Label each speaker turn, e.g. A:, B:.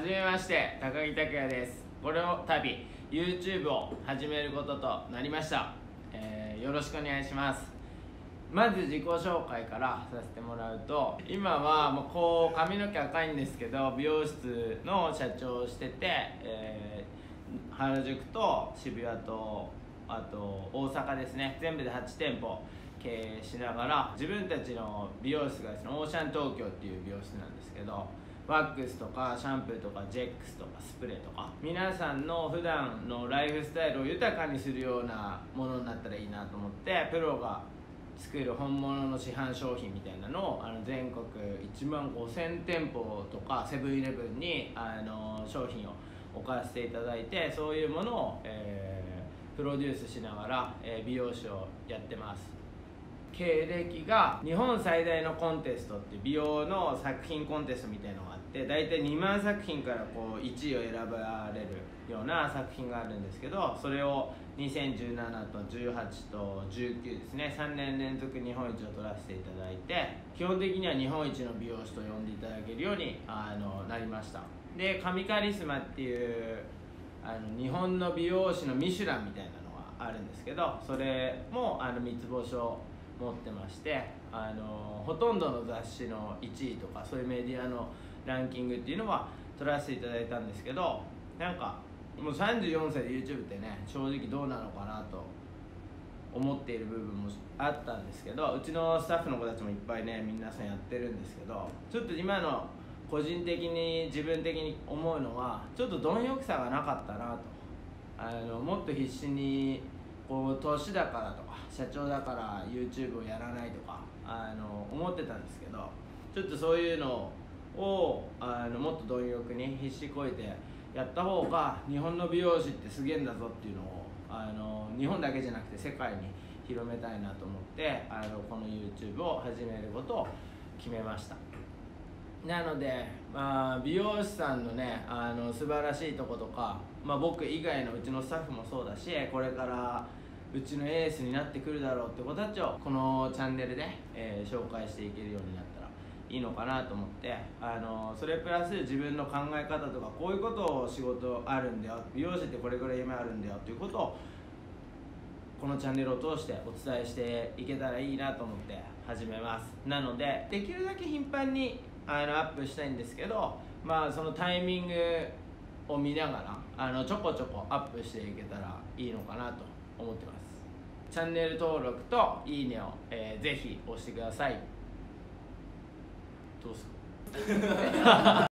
A: じめまして、高木拓也です。これを度 YouTube を始めることとなりました。よろしくお願いします。まず自己紹介からさせてもらうと、今はもうこう髪の毛赤いんですけど、美容室の社長をしてて、原宿と渋谷とあと大阪ですね、全部で8店舗経営しながら、自分たちの美容室がですね、オーシャン東京っていう美容室なんですけど、ワックスとかシャンプーとかジェックスとかスプレーとか、皆さんの普段のライフスタイルを豊かにするようなものになったらいいなと思って、プロが作る本物の市販商品みたいなのを全国1万5000店舗とかセブンイレブンに商品を置かせていただいて、そういうものを、プロデュースしながら、美容師をやってます。経歴が日本最大のコンテストっていう美容の作品コンテストみたいなのがあって、大体2万作品からこう1位を選ばれるような作品があるんですけど、それを2017と18と19ですね、3年連続日本一を取らせていただいて、基本的には日本一の美容師と呼んでいただけるようになりました。で、神カリスマっていう日本の美容師のミシュランみたいなのがあるんですけど、それも三つ星を持ってまして、ほとんどの雑誌の1位とかそういうメディアのランキングっていうのは取らせていただいたんですけど、なんかもう34歳で YouTube ってね、正直どうなのかなと思っている部分もあったんですけど、うちのスタッフの子たちもいっぱいね、皆さんやってるんですけど、ちょっと今の個人的に自分的に思うのは、ちょっと貪欲さがなかったなと。もっと必死にこう年だからとか社長だから YouTube をやらないとか思ってたんですけど、ちょっとそういうのをもっと貪欲に必死こいてやった方が日本の美容師ってすげえんだぞっていうのを日本だけじゃなくて世界に広めたいなと思ってこの YouTube を始めることを決めました。なので、美容師さんのね素晴らしいとことか、僕以外のうちのスタッフもそうだし、これからうちのエースになってくるだろうって子たちをこのチャンネルで、紹介していけるようになったらいいのかなと思って、それプラス自分の考え方とか、こういうことを仕事あるんだよ、美容師ってこれぐらい夢あるんだよっていうことをこのチャンネルを通してお伝えしていけたらいいなと思って始めます。なのでできるだけ頻繁にアップしたいんですけど、そのタイミングを見ながらちょこちょこアップしていけたらいいのかなと思ってます。チャンネル登録といいねを、ぜひ押してください。どうすか